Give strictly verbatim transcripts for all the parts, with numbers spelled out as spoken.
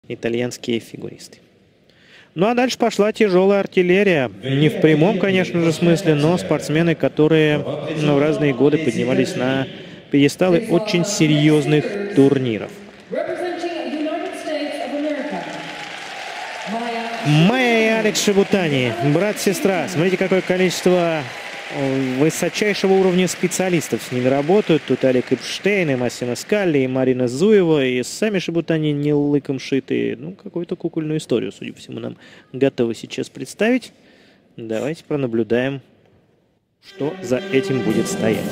итальянские фигуристы. Ну а дальше пошла тяжелая артиллерия. Не в прямом, конечно же, смысле, но спортсмены, которые ну, в разные годы поднимались на пьедесталы очень серьезных турниров. Майя и Алекс Шибутани, брат-сестра. Смотрите, какое количество высочайшего уровня специалистов с ними работают. Тут Алек Эпштейн, и Массимо Скалли, и Марина Зуева, и сами Шибутани не лыком шитые. Ну, какую-то кукольную историю, судя по всему, нам готовы сейчас представить. Давайте пронаблюдаем, что за этим будет стоять.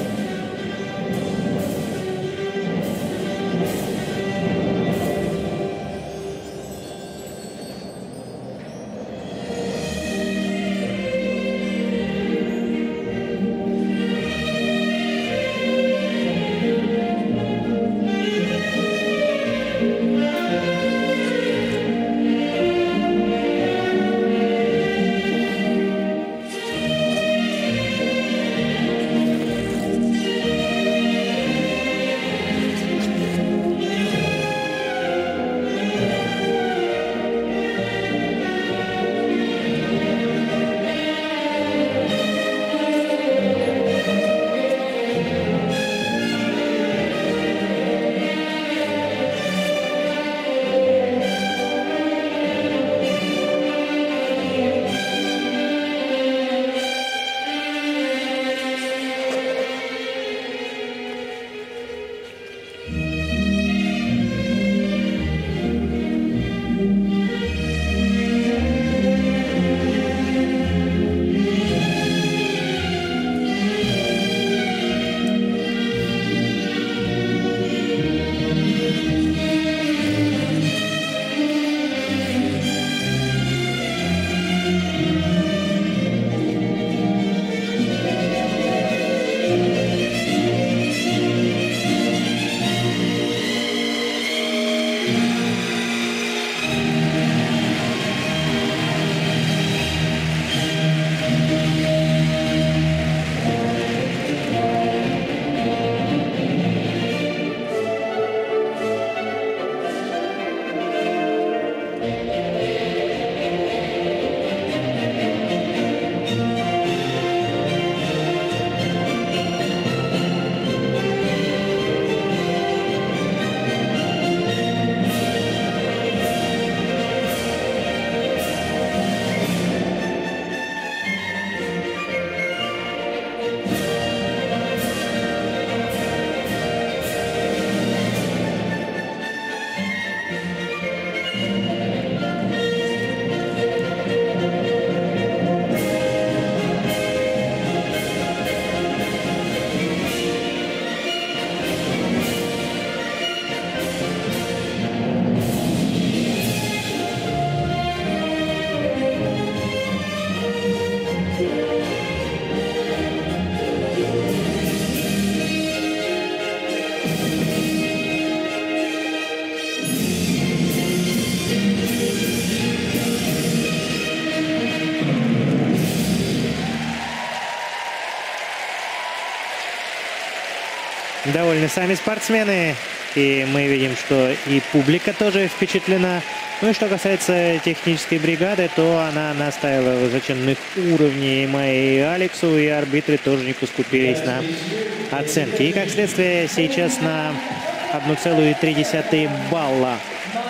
Довольны сами спортсмены, и мы видим, что и публика тоже впечатлена. Ну и что касается технической бригады, то она наставила высоченных уровней Майи и Алексу, и арбитры тоже не поскупились на оценки. И как следствие сейчас на одна целая три десятых балла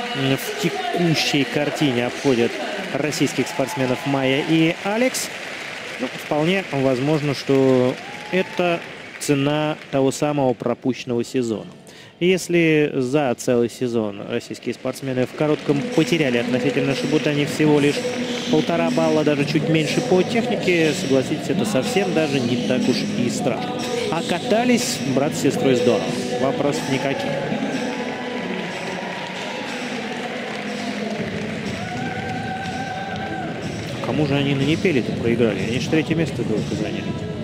в текущей картине обходят российских спортсменов Майя и Алекс. Ну, вполне возможно, что это цена того самого пропущенного сезона. Если за целый сезон российские спортсмены в коротком потеряли относительно Шибутани всего лишь полтора балла, даже чуть меньше по технике, согласитесь, это совсем даже не так уж и страшно. А катались брат с сестрой здорово. Вопросов никаких. Кому же они на Непеле-то проиграли? Они же третье место только заняли.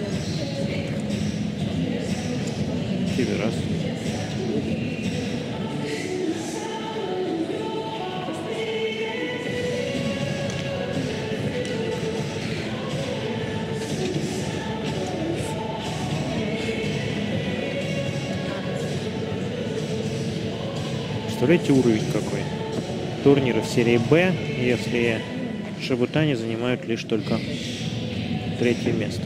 Раз. Представляете, уровень какой? турниров серии Б, если Шибутани занимают лишь только третье место.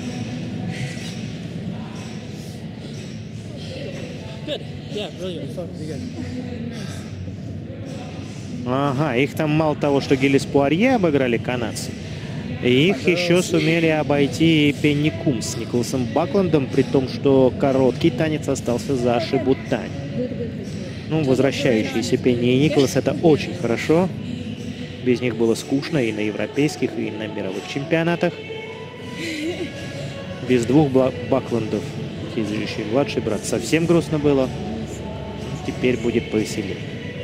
Ага, их там мало того, что Гиллис Пуарье обыграли канадцы, их еще сумели обойти Пенни Кумс с Николасом Бакландом, при том, что короткий танец остался за Шибутани. Ну, возвращающиеся Пенни и Николас — это очень хорошо. Без них было скучно и на европейских, и на мировых чемпионатах. Без двух Бакландов, хизующий младший брат, совсем грустно было. Теперь будет повеселее.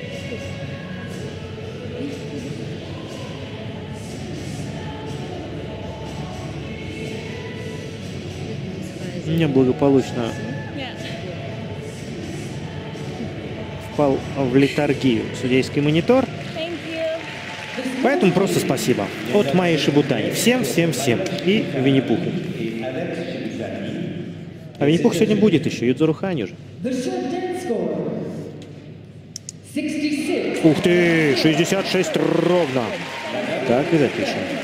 У меня благополучно впал в летаргию судейский монитор. Поэтому просто спасибо от Майи Шибутани. Всем, всем, всем. И Винни-Пуху. А Винни-Пух сегодня будет еще. Юдзору Хани же. Ух ты! шестьдесят шесть ровно. Так и запишем.